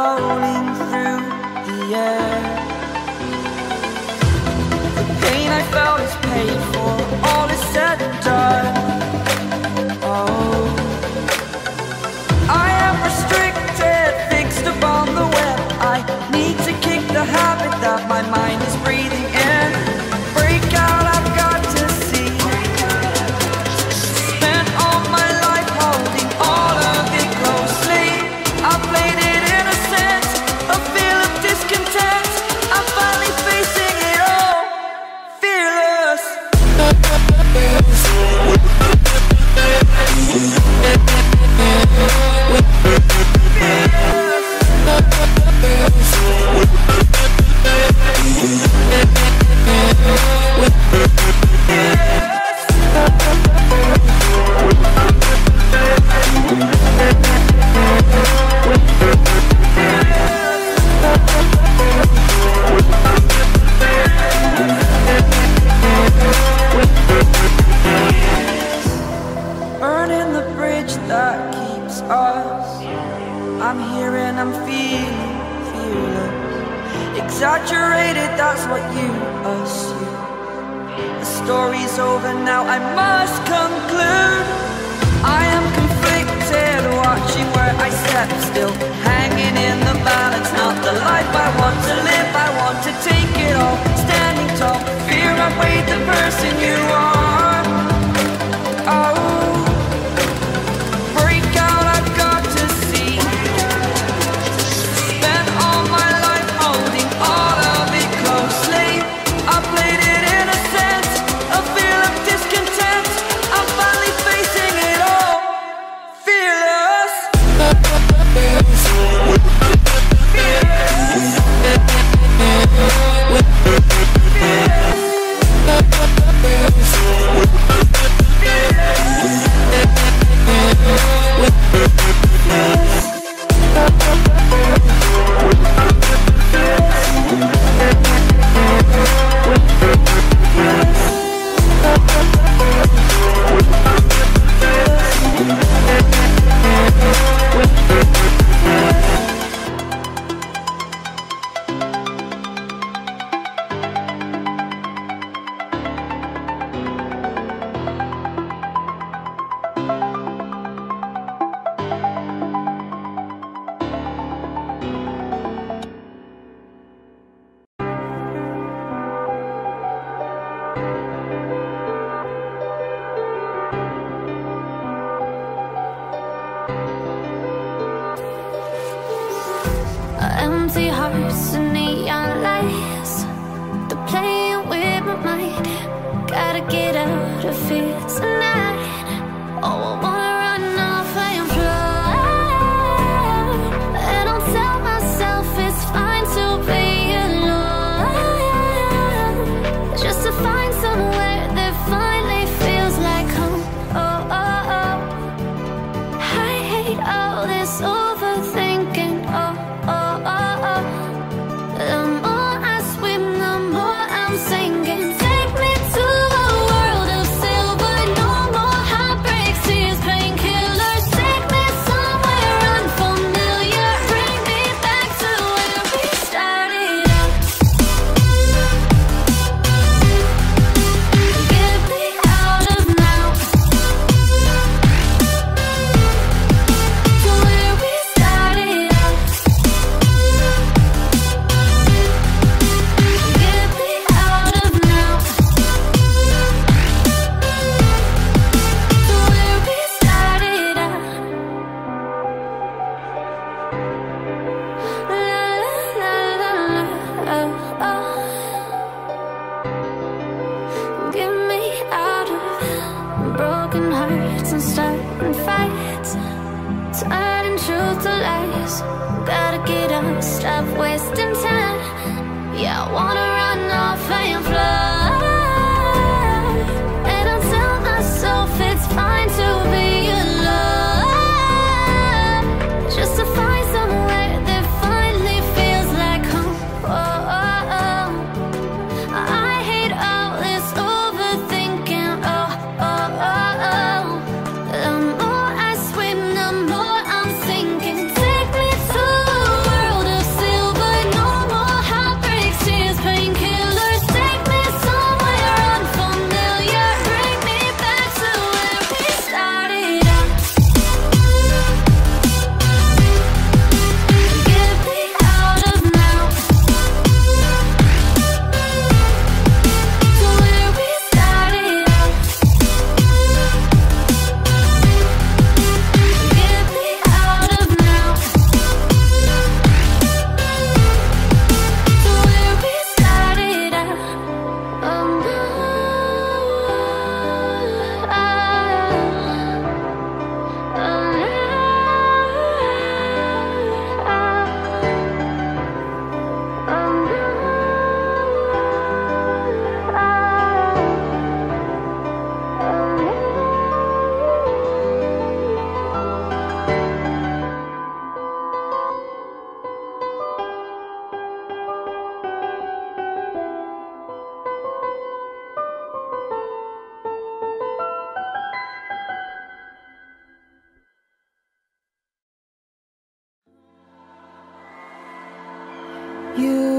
rolling through the air. The pain I felt is paid for, all is said and done. Oh, I am restricted, fixed upon the web. I need to kick the habit that my mind is breathing in. Break out, I've got to see. Spent all my life holding all of it closely. I played it innocent, a feel of discontent. I'm finally facing it all, fearless. Burning the bridge that keeps us. I'm here and I'm feeling fearless. Exaggerated, that's what you assume. The story's over now, I must conclude. I am conflicted, watching where I step still, hanging in the balance. Not the life I want to live, I want to take it all. Standing tall, fear I weighed the person you are. Oh, empty hearts and neon lights, they're playing with my mind. Gotta get out of here tonight. Oh, I wanna run off and fly, and I'll tell myself it's fine to be alone, just to find somewhere that finally feels like home. Oh, oh, oh. I hate all this overthinking. Oh, oh, oh, oh. The more I swim, the more I'm sinking. Take me to a world of silver, no more heartbreaks, tears, painkillers. Take me somewhere unfamiliar, bring me back to where we started out. Get me out of now, to where we started out. Get me out of now, to where we started out. La la la la, oh. Get me out of broken hearts and starting fights, turning truth to lies. Gotta get up, stop wasting time. Yeah, I wanna run off and fly, and I'll tell myself it's fine to be alone, just to find somewhere that finally feels like home. Oh, oh, oh. I hate all this overthinking. Oh, oh, oh, oh. The more I swim, the more I'm sinking. Take me to a world You